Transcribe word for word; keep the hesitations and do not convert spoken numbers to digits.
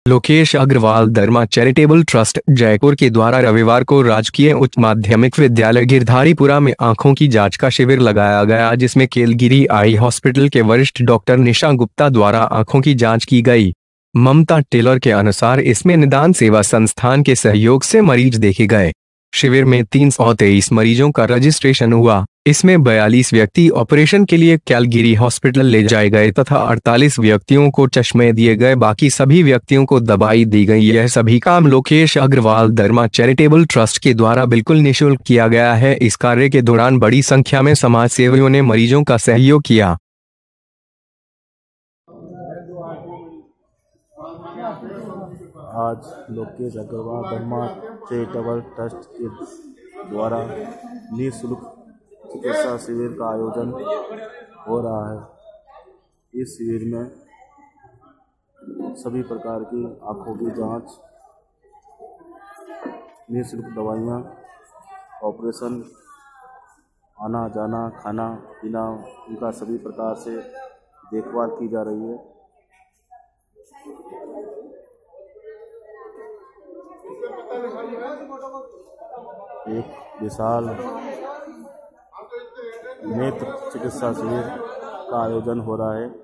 Lokesh Agarwal Dharma charitable trust Jaipur के द्वारा रविवार को राजकीय उच्च माध्यमिक विद्यालय गिरधारीपुरा में आंखों की जांच का शिविर लगाया गया, जिसमें केलगिरी आई हॉस्पिटल के वरिष्ठ डॉक्टर निशा गुप्ता द्वारा आंखों की जांच की गई। ममता टेलर के अनुसार इसमें निदान सेवा संस्थान के सहयोग से मरीज देखे गए। शिविर में तीन सौ तेईस मरीजों का रजिस्ट्रेशन हुआ। इसमें बयालीस व्यक्ति ऑपरेशन के लिए कैलगिरी हॉस्पिटल ले जाए गए तथा अड़तालीस व्यक्तियों को चश्मे दिए गए। बाकी सभी व्यक्तियों को दवाई दी गई। यह सभी काम लोकेश अग्रवाल धर्मा चैरिटेबल ट्रस्ट के द्वारा बिल्कुल निःशुल्क किया गया है। इस कार्य के दौरान बड़ी संख्या में समाज सेवियों ने मरीजों का सहयोग किया। आज लोकेश अग्रवाल धर्मा चैरिटेबल ट्रस्ट के द्वारा निःशुल्क चिकित्सा शिविर का आयोजन हो रहा है। इस शिविर में सभी प्रकार की आँखों की जांच, निःशुल्क दवाइयाँ, ऑपरेशन, आना जाना, खाना पीना, उनका सभी प्रकार से देखभाल की जा रही है। एक विशाल नेत्र चिकित्सा शिविर का आयोजन हो रहा है।